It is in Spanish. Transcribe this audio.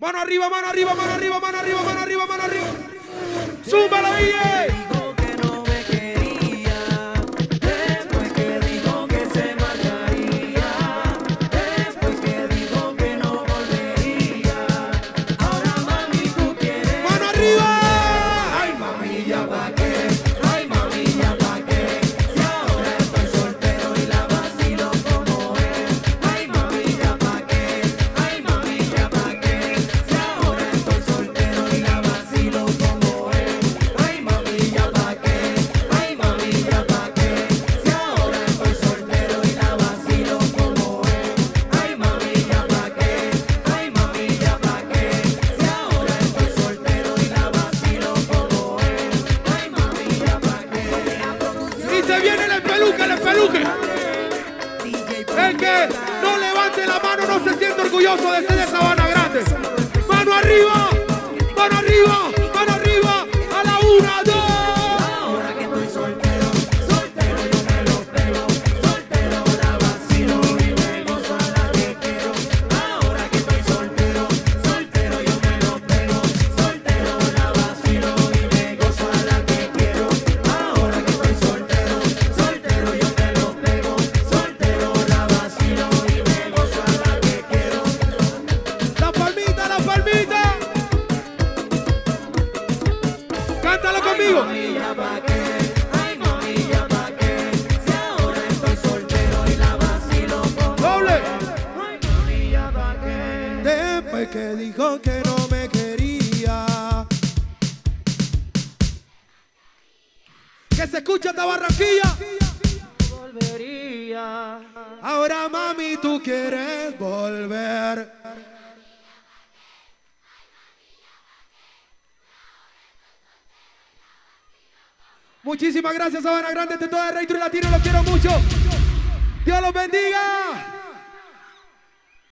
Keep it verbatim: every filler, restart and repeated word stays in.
Mano arriba, mano arriba, mano arriba, mano arriba, mano arriba, mano arriba. ¡Súbalo, Guille! El que no levante la mano no se siente orgulloso de ser de Sabana Grande. Mano arriba, mano arriba, mano arriba, a la una, dos. Ahora que estoy soltero, soltero yo me lo pego, soltero la vacilo y me gozo a la que quiero. Ahora que estoy soltero, soltero yo me lo pego, soltero la vacilo y me gozo a la que quiero. Ahora que estoy soltero, soltero yo me lo pego, soltero la vacilo y me gozo a la que quiero. La palmita, la palmita. Cántalo conmigo. Ay, mami, ya pa' qué, ay, mami, ya pa' qué, si ahora estoy soltero y la vacilo como Doble. ay, mami, ya pa' qué. Después que dijo que no me quería. Que se escucha esta Barranquilla. Volvería. Ahora mami tú quieres volver. Muchísimas gracias, Sabana Grande, de todo el Rey Latino, los quiero mucho. Dios los bendiga.